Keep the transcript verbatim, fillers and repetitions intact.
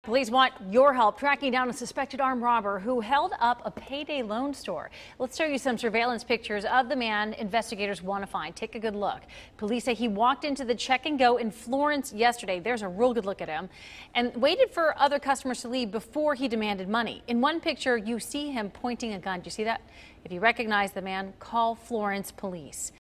Police want your help tracking down a suspected armed robber who held up a payday loan store. Let's show you some surveillance pictures of the man investigators want to find. Take a good look. Police say he walked into the check and go in Florence yesterday. There's a real good look at him, and waited for other customers to leave before he demanded money. In one picture, you see him pointing a gun. Do you see that? If you recognize the man, call Florence police.